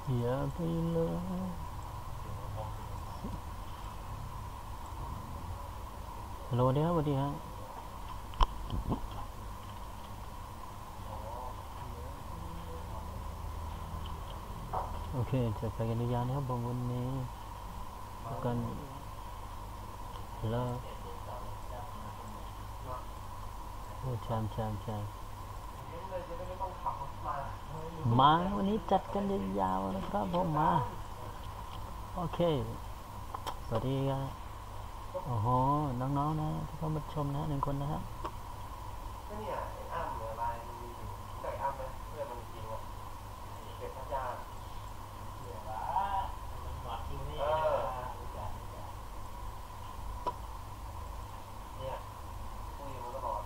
อย่าไปเลยฮัลโหลเดี๋ยวสวัสดีฮะโอเคจะไปกันหรือยังนะครับผมวันนี้กันแล้วโอ้แชมมาวันนี้จัดกันยาวๆนะครับผมมาโอเคสวัสดีครับโอ้โหน้องๆนะที่เข้ามาชมนะ1 คนนะครับก็เนี่ยไอ้อ้ำเนี่ยลายมันมีอยู่ไก่อ้ำไหมเพื่อนมันจริงอ่ะเด็กพัทยาเนี่ยละมันหวัดจริงนี่เนี่ยคุยมันตลอด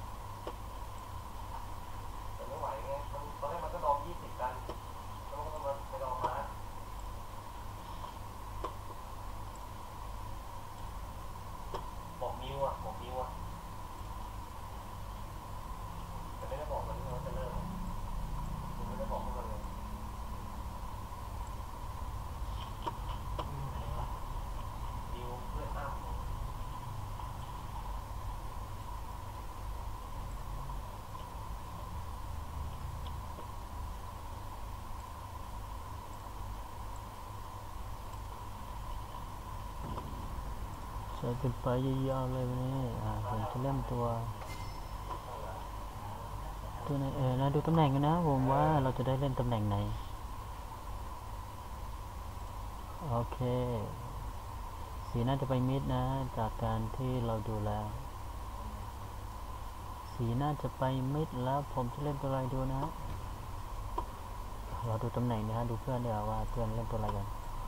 แต่ไม่ไหวไงมันตอนแรกมันก็ดอง20 กันแล้วมันก็มาไปดองมาบอกมิวอ่ะแต่ไม่ได้บอกมันว่าจะเลิกผมไม่ได้บอกมันเลยมิวเพื่อนอ้ำใช้เป็นไปยาวๆเลยวันนี้ผมจะเล่นตัวไหนนะดูตำแหน่งกันนะผมว่าเราจะได้เล่นตำแหน่งไหนโอเคสีน่าจะไปมิดนะจากการที่เราดูแล้วสีน่าจะไปมิดแล้วผมจะเล่นตัวอะไรดูนะเราดูตำแหน่งนะฮะดูเพื่อนเดี๋ยวว่าเพื่อนเล่นตัวอะไรกัน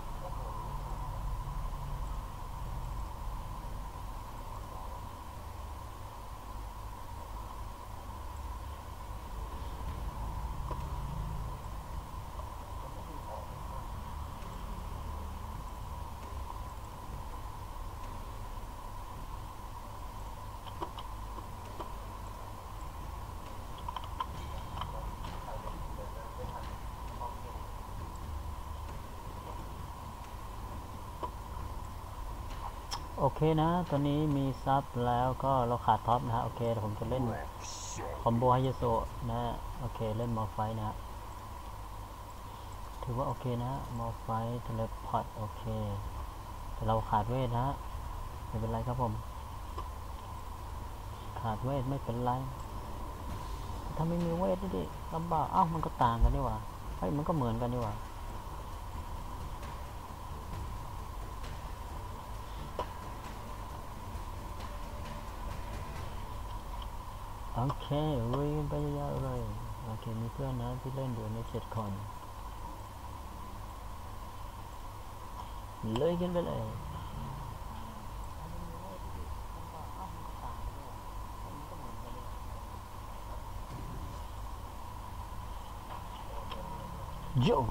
โอเคนะตอนนี้มีซับแล้วก็เราขาดท็อปนะฮะโอเคผมจะเล่นคอมโบไฮยโซนะโอเคเล่นมอร์ไฟนะฮะถือว่าโอเคนะมอร์ไฟเทเลพอร์ตโอเคแต่เราขาดเวทนะไม่เป็นไรครับผมขาดเวทไม่เป็นไรถ้าไม่มีเวทดิลำบากมันก็ต่างกันนี่หว่ามันก็เหมือนกันนี่หว่าโอเคลุยกันไปยาวๆเลยโอเคมีเพื่อนนะที่เล่นอยู่ใน7 คนเลยกันไปเลยโย่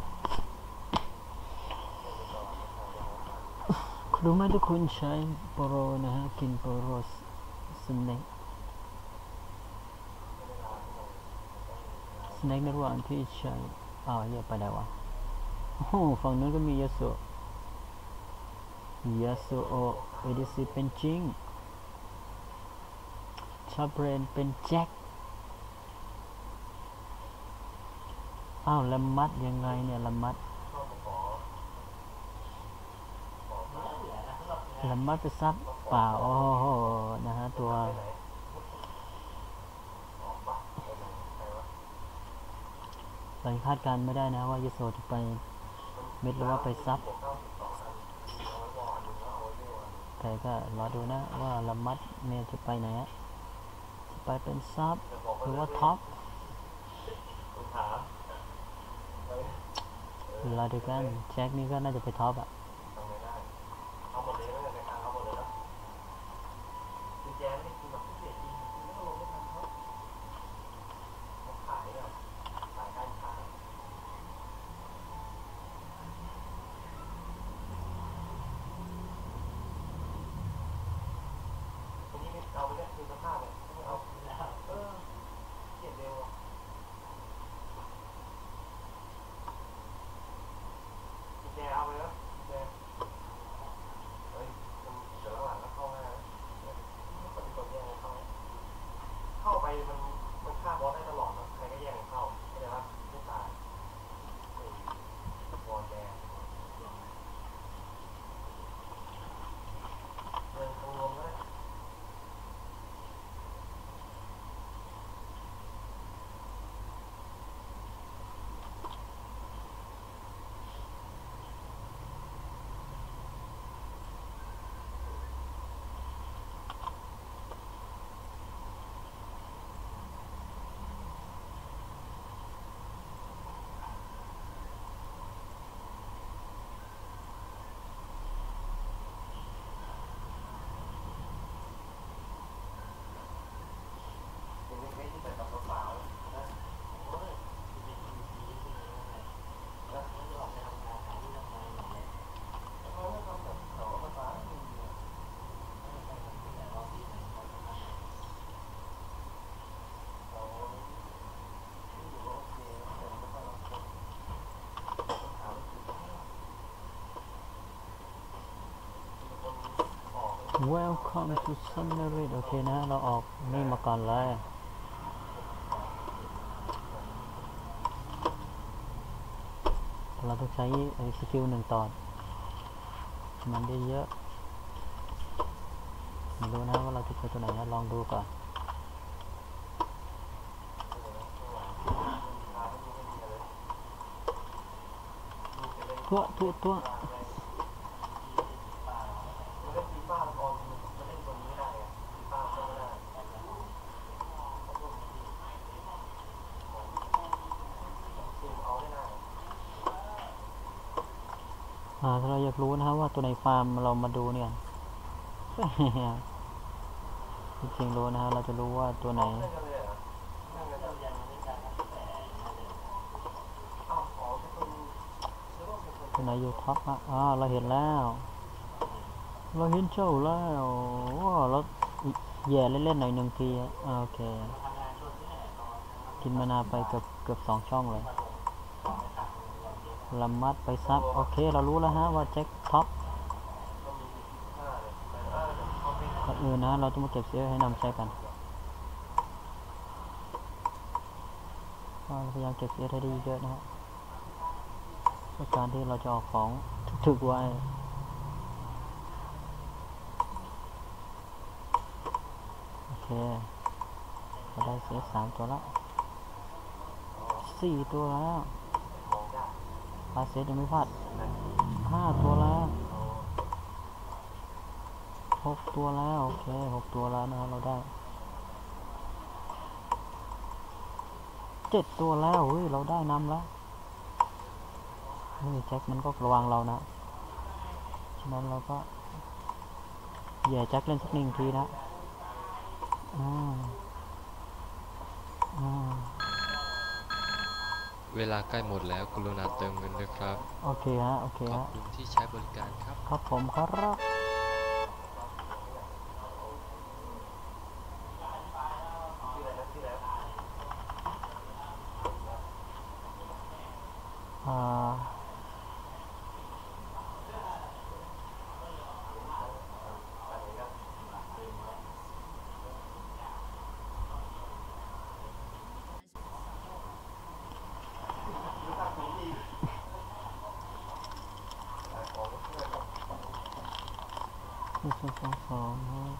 รู้ไหมทุกคนใช้โปรนะฮะกินโปรสเน็กในระหว่างที่ใช้เยอะไปแล้ววะโอ้โหฝั่งนู้นก็มียาสุโอเอดีซีเป็นจริงชาเบรนเป็นแจ็คละมัดยังไงเนี่ยละมัดไปซับเปล่าโอ้โหนะฮะตัวเราคาดการไม่ได้นะว่ายาโสจะไปเม็ดหรือว่าไปซับแต่ก็รอดูนะว่าละมัดเนี่ยจะไปไหนฮะจะไปเป็นซับหรือว่าท็อปรอดูกันแจ็คนี่ก็น่าจะไปท็อปอะเอาหมดเลยไม่เป็นไรเอาหมดเลยนะคุณแจไม่กินแบบพิเศษจริงคุณไม่ต้องลงไม่ทันเขาขายแบบขายการค้าทีนี้ไม่เอาไปเนี่ยคือสภาพเลยไม่เอาเกลียดเร็ว Welcome to Sunrise โอเคนะเราออกนี่มาก่อนเลยเราต้องใช้สกิลหนึ่งต่อมันได้เยอะไม่รู้นะว่าเราจะเจอตัวไหนนะลองดูก่อนตัวถ้าเราอยากรู้นะครับว่าตัวไหนฟาร์มเรามาดูเนี่ย จริงๆรู้นะฮะเราจะรู้ว่าตัวไหนอยู่ท็อปอ่ะเราเห็นแล้วเราเห็นเจ้าแล้วว้าวเราแย่เล่นๆหน่อยหนึ่งทีโอเคกินมานาไปเกือบ2 ช่องเลยละมัดไปซับโอเคเรารู้แล้วฮะว่าแจ็คท็อปก่อนอื่นนะเราต้องมาเก็บเสียให้นำใช้กันพยายามเก็บเสียให้ได้เยอะนะฮะเพื่อการที่เราจะออกของถึกๆไว้โอเคเราได้เสีย3 ตัวแล้ว4 ตัวแล้วพาเซตยังไม่พลาด5 ตัวแล้ว6 ตัวแล้วโอเค6 ตัวแล้วนะเราได้7 ตัวแล้วเฮ้ยเราได้นำแล้วเฮ้ยแจ็คมันก็ระวังเรานะฉะนั้นเราก็แย่แจ็คเล่นสัก1 ทีนะเวลาใกล้หมดแล้วกรุณาเติมเงินด้วยครับโอเคฮะขอบคุณที่ใช้บริการครับครับผมครับ2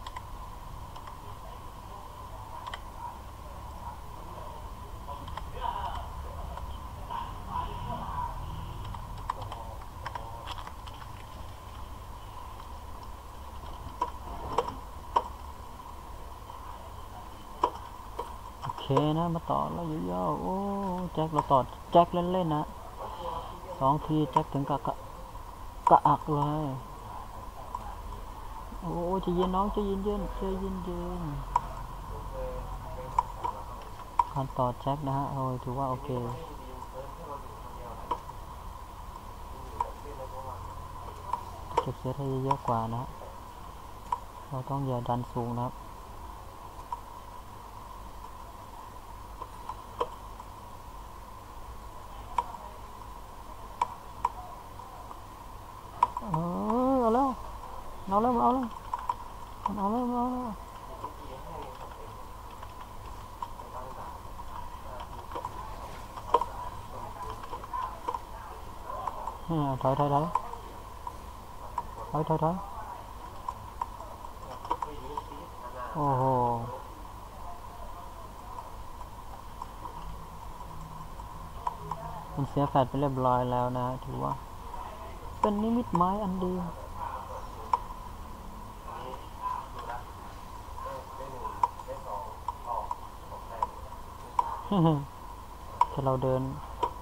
โอเคนะมาต่อแล้วเยอะๆโอ้แจ็คเราต่อแจ็คเล่นๆนะ2 ทีแจ็คถึงกะอักเลยโอ้ใจเย็นน้องใจเย็นการต่อแจ็คนะฮะโอ้ยถือว่าโอเคเก็บเซตให้เยอะกว่านะเราต้องอย่าดันสูงนะครับเอาแล้วถอยโอ้โหมันเสียแฟดไปเรียบร้อยแล้วนะถือว่าเป็นนิมิตหมายอันดีถ้าเราเดิน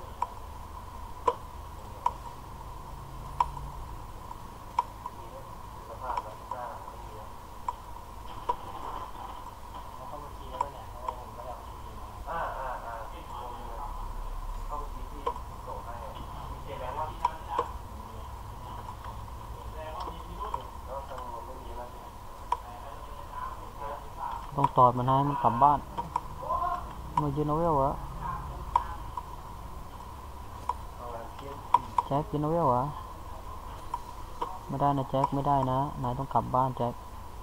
ต้องตอดมันให้มันกลับบ้านมายืนเอาเวลเหรอแจ็คยืนเอาเวลเหรอไม่ได้นะแจ็คไม่ได้นะนายต้องกลับบ้านแจ็ค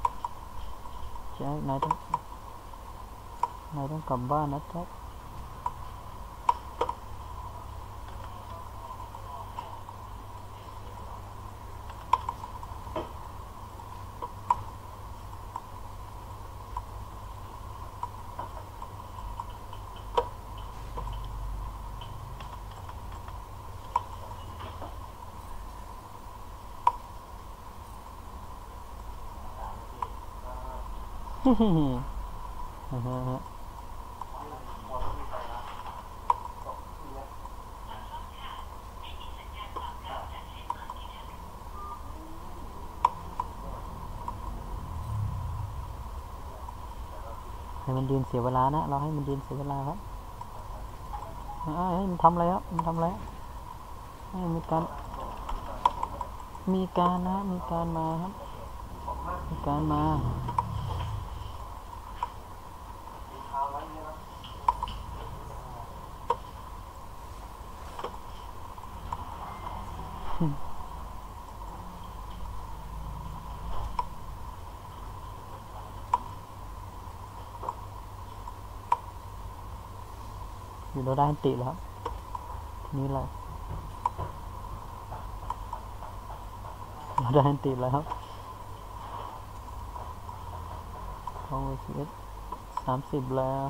แจ็คนายต้องกลับบ้านนะแจ็คฮึฮึฮึฮ่าฮ่าฮ่าให้มันยืนเสียเวลานะเราให้มันยืนเสียเวลาครับให้มันทำอะไรครับมันทำอะไรให้มีการนะมีการมาครับมีการมาอยู่เราได้อันติแล้วทีนี้แหละเราได้อันติแล้วเอา11 30แล้ว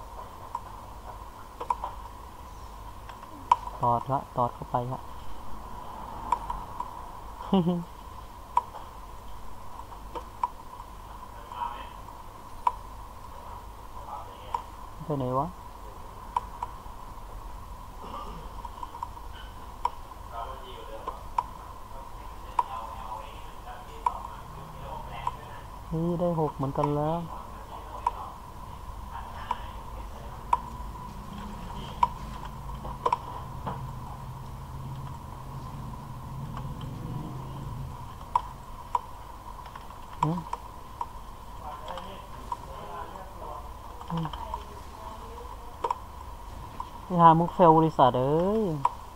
ตอดเข้าไปฮะ ไปไหนวะนี่ได้6เหมือนกันแล้วไปหามุกเฟลบริษัทเอ้ย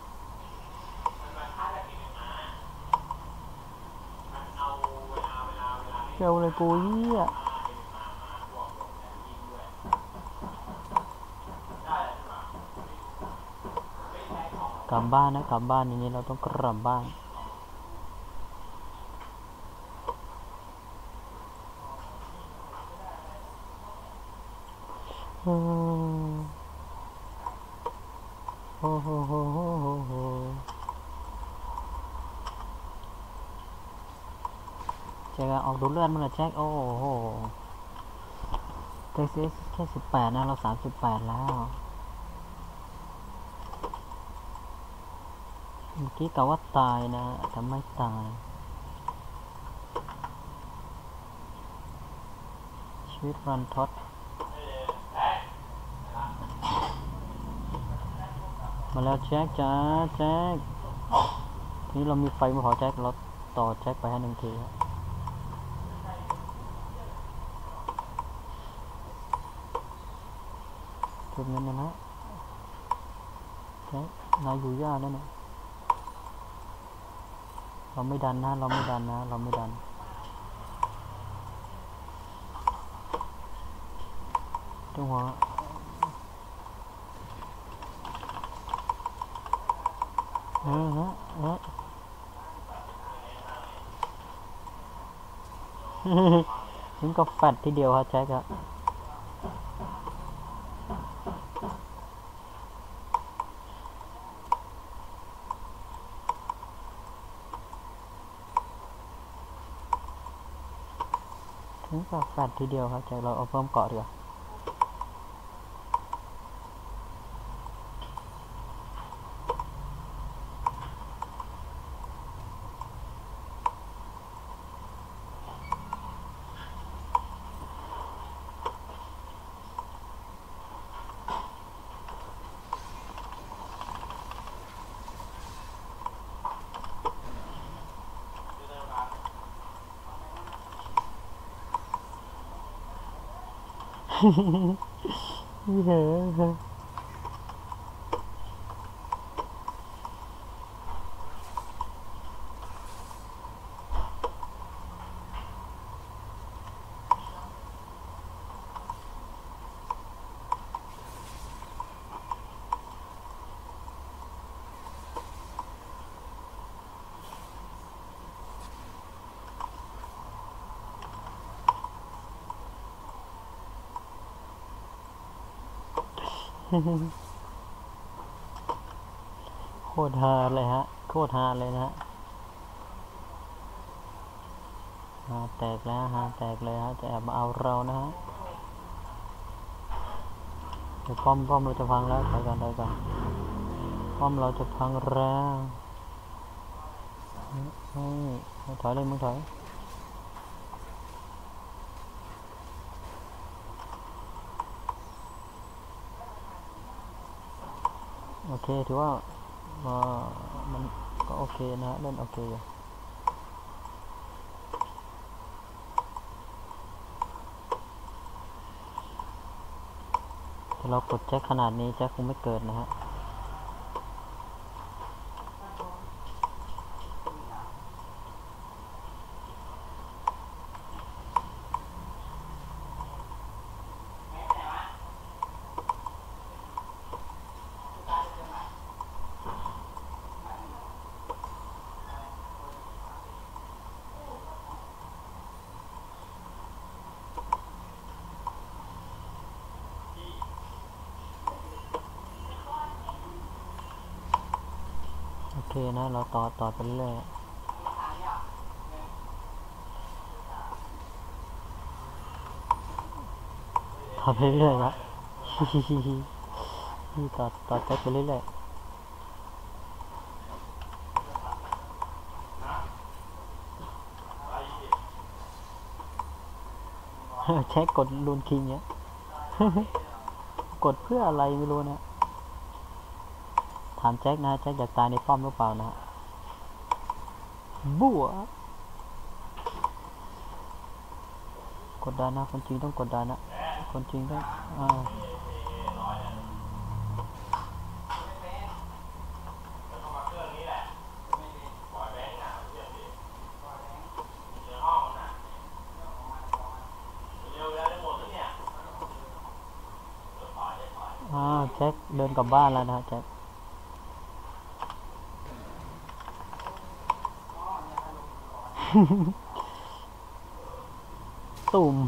เฟลเลยกูเหี้ยกลับบ้านนะกลับบ้านอย่างนี้เราต้องกลับบ้านโอ้โหแจ็คออกดูเลือดมันเหรอแจ็คโอ้โหแจ็คซีแค่18นะเรา38แล้วเมื่อกี้กะว่าตายนะแต่ไม่ตายชีวิตรันทดมาแล้วแจ็คจ้าแจ็คทีนี้เรามีไฟมาพอแจ็คเราต่อแจ็คไปให้1 ทีเก็บเงินนะแจ็คนายอยู่ยากนะเนี่ยเราไม่ดันนะเราไม่ดันจังหวะถึงกับแฟดทีเดียวครับแจ็คอะถึงกับแฟดทีเดียวครับแจ็คเราเอาเพิ่มเกาะดีกว่าเฮ้ยโคตรฮาเลยฮะโคตรฮาเลยนะฮะฮาแตกแล้วฮาแตกเลยฮะจะแอบมาเอาเรานะฮะเดี๋ยวป้อมเราจะพังแล้วถอยก่อนป้อมเราจะพังแล้วเฮ้ยถอยเลยมึงถอยโอเคถือว่ามันก็โอเคนะเล่นโอเคอยู่แต่เรากดแจ็คขนาดนี้แจ็คคงไม่เกิดนะฮะโอเคนะเราต่อไปเรื่อยต่อไปเรื่อยครับนี่ต่อแจ็คไปเรื่อยแจ็คกดลูนคิงเนี้ยกดเพื่ออะไรไม่รู้นะถามแจ็คนะแจ็คอยากตายในป้อมหรือเปล่านะบัวกดดันนะคนจริงต้องกดดันนะคนจริงต้องแจ็คเดินกลับบ้านแล้วนะแจ็คตุ่ม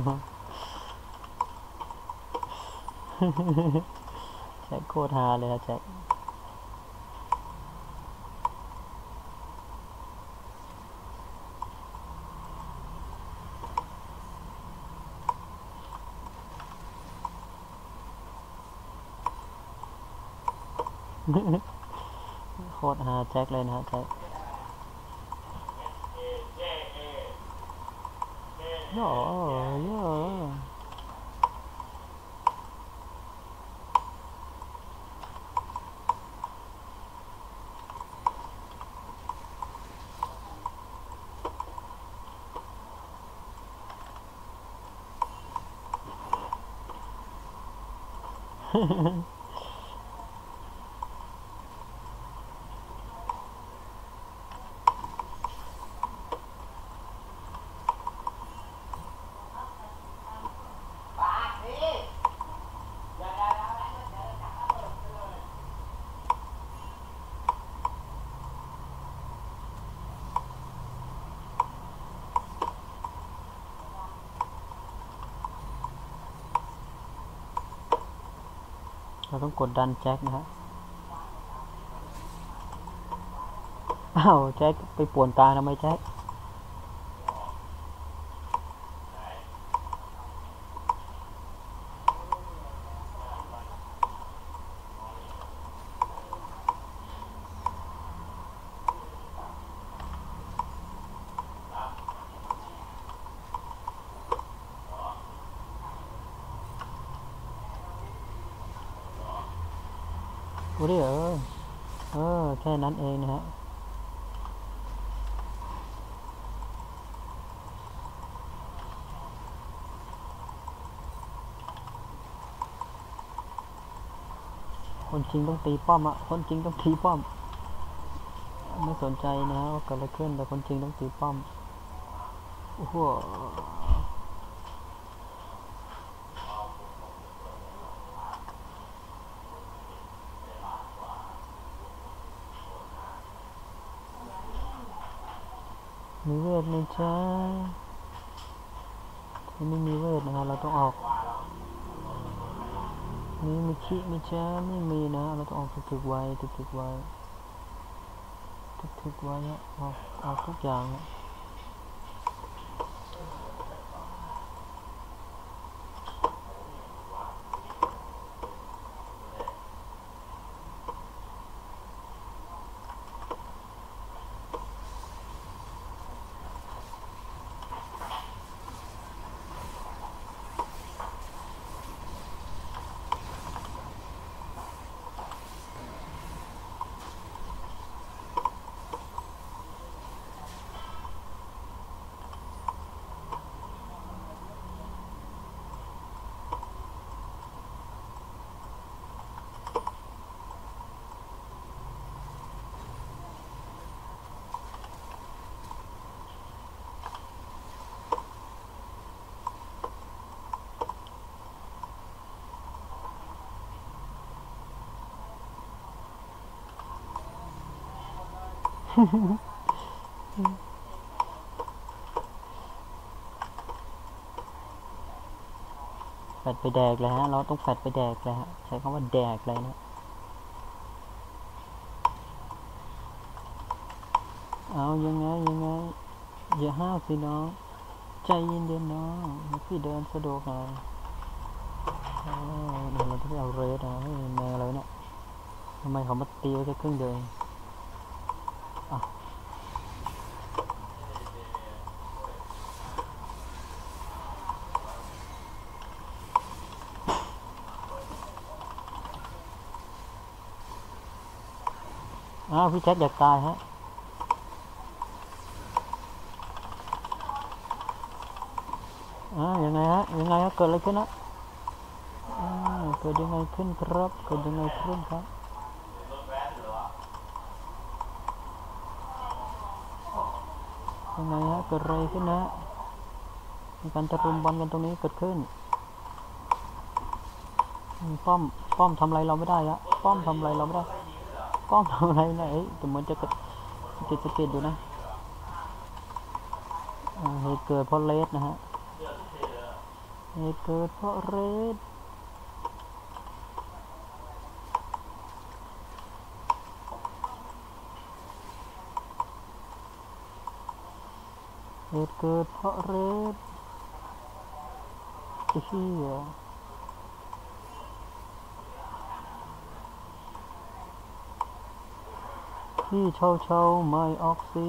แจ็คโคตรฮาเลยนะแจ็คโคตรฮาแจ็คเลยนะแจ็คโย่โย่เราต้องกดดันแจ็คนะฮะอ้าวแจ็คไปป่วนกลางทำไมแจ็คดูดิแค่นั้นเองนะฮะคนจริงต้องตีป้อมคนจริงต้องตีป้อมไม่สนใจนะว่าเกิดอะไรขึ้นแต่คนจริงต้องตีป้อมโอ้โหมีเวทไหมจ๊ะไม่มีเวทนะฮะเราต้องออกนี่มีชิมีแชไม่มีนะเราต้องออกถึกๆไว้ถึกๆไว้ถึกๆไว้ฮะออกทุกอย่างฮะแฟดไปแดกเลยฮะเราต้องแฟดไปแดกเลยฮะใช้คำว่าแดกเลยนะเอายังไงอย่าห้าวสิน้องใจเย็นๆน้องพี่เดินสะดวกหน่อยเดี๋ยวเราจะไปเอาเรสนะแมวอะไรเนี่ยทำไมเขามาตีไว้แค่ครึ่งเดียวเองอ่ะพี่แจ็คอยากตายฮะยังไงฮะเกิดอะไรขึ้นนะเกิดยังไงขึ้นครับยังไงฮะเกิดอะไรขึ้นนะมีการตะลุมบอลกันตรงนี้เกิดขึ้นป้อมทำอะไรเราไม่ได้ฮะป้อมทำอะไรเราไม่ได้ป้อมทำอะไรนะแต่เหมือนจะสะเก็ดอยู่นะเหตุเกิดเพราะเลสนะฮะเหตุเกิดเพราะเลสเหตุเกิดเพราะเลสไอ้เหี้ยพี่เช่าไม่ออกสิ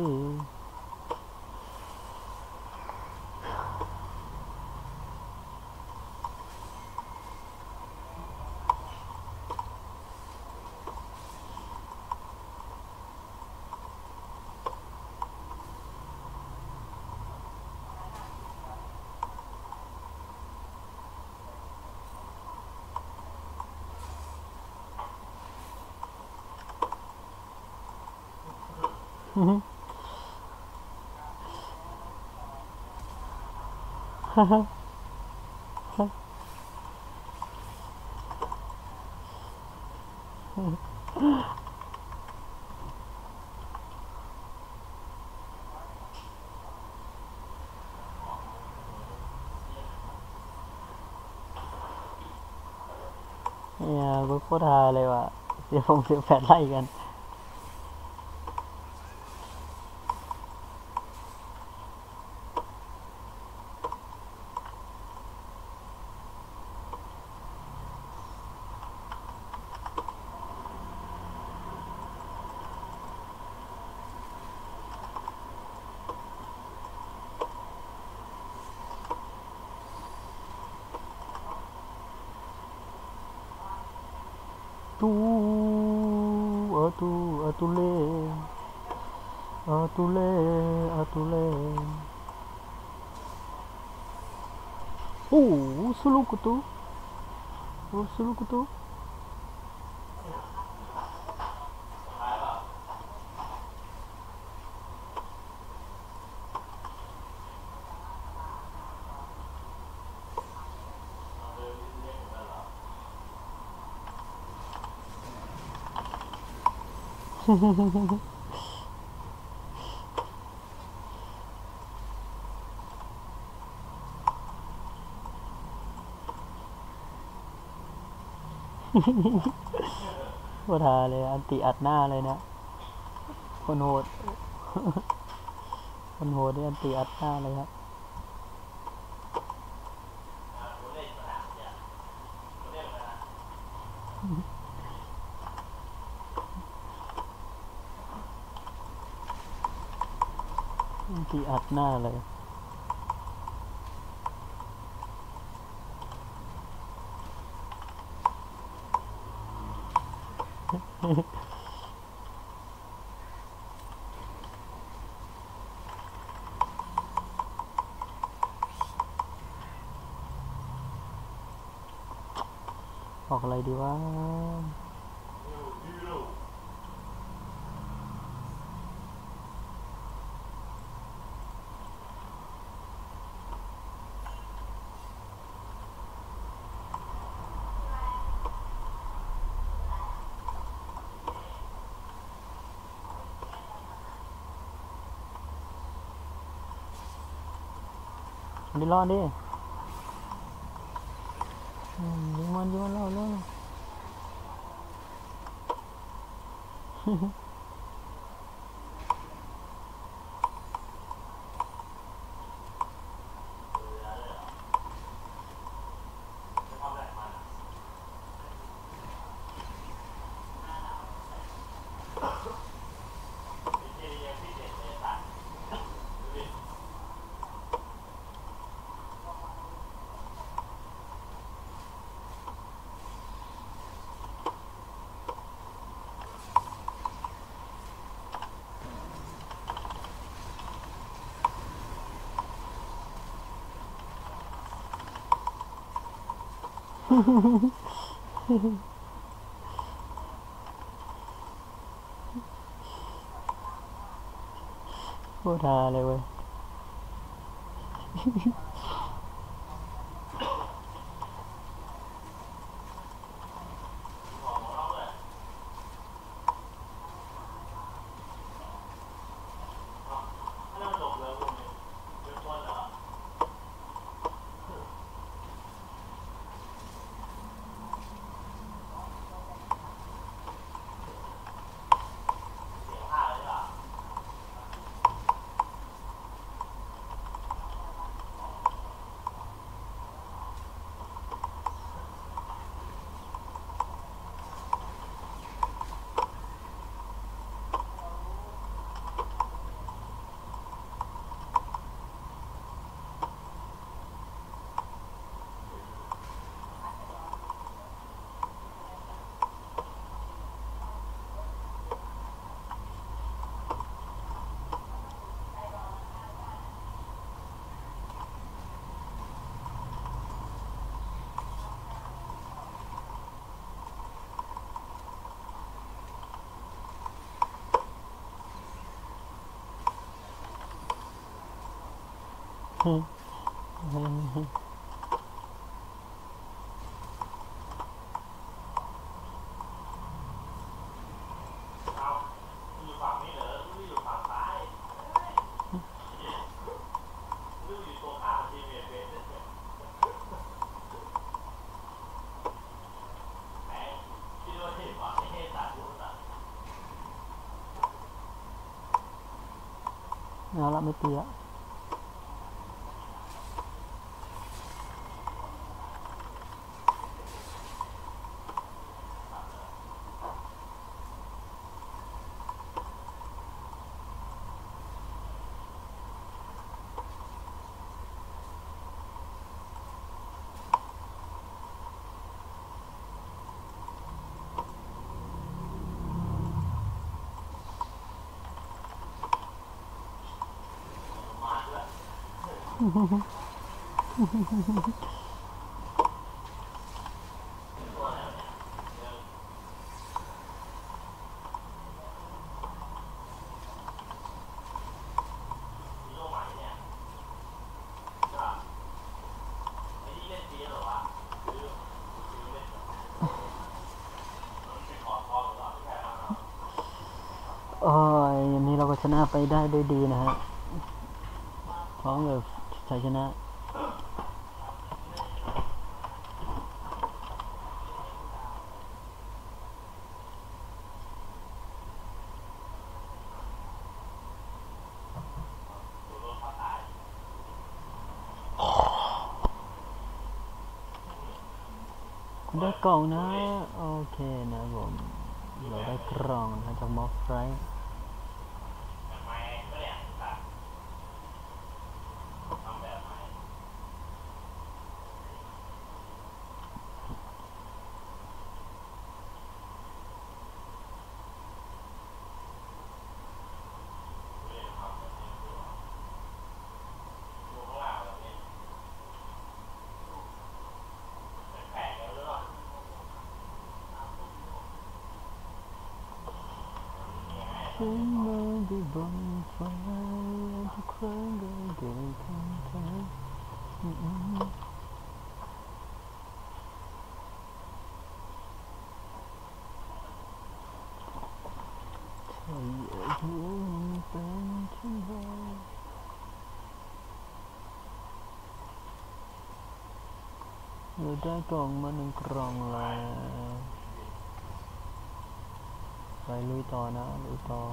เนี่ยกูโคตรฮาเลยว่ะเสียแฟดไล่กันตูเล่โอ้สุลุกุตุโคตรฮาเลยอันติอัดหน้าเลยนะคนโหด คนโหดนี่อันติอัดหน้าเลยครับอันติอัดหน้าเลย ออกอะไรดีวะอันนี้รอดดิยิงมันรอดเลย โคตรฮาเลยเว้ย เอาละไม่ตีละโอ้ยอันนี้เราก็ชนะไปได้ด้วยดีนะฮะพร้อมกับชัยชนะได้กล่องนะโอเคนะผมเราได้กล่องนะจากมอฟไรท์ฉันมองดูบนฟ้าทุกครั้งก็เกิดคำถามถ้าอยากรู้มันเป็นเช่นไรเราได้กล่องมาหนึ่งกล่องแล้วไปลุยต่อนะลุยต่อ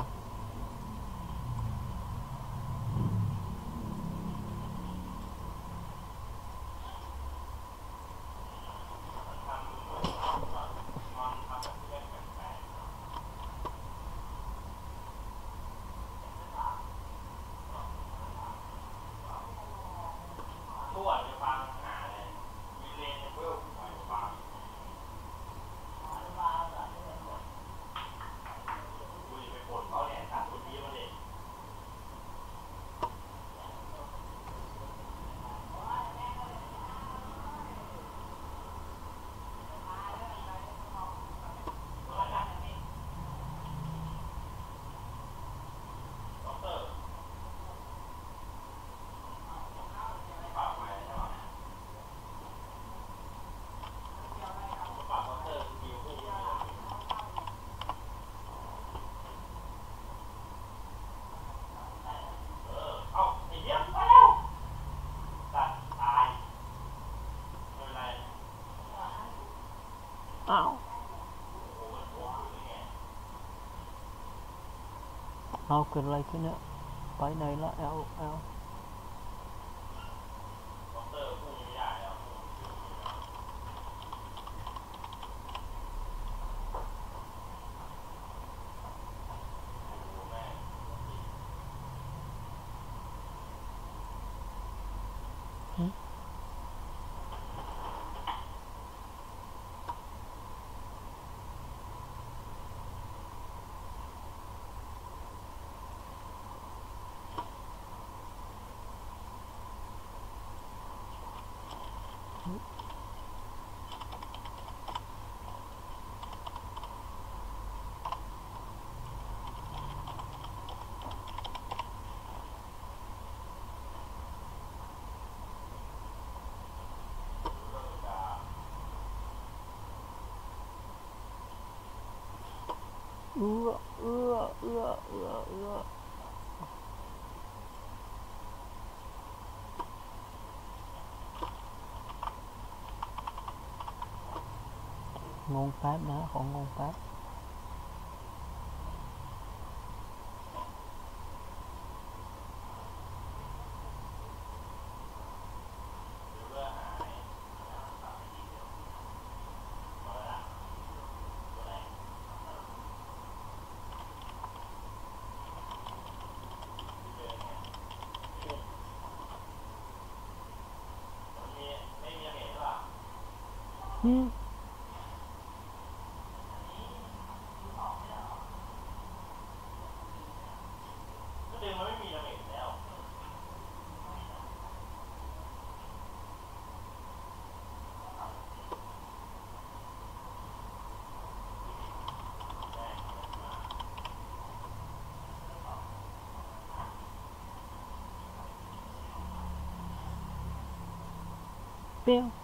อ้าวเอาเกิดอะไรขึ้นเนี่ยไปไหนละแอลเอื้อเอื้อเอื้อเอื้อเอื้องงแป๊บนะของงงแป๊บเปรี้ยว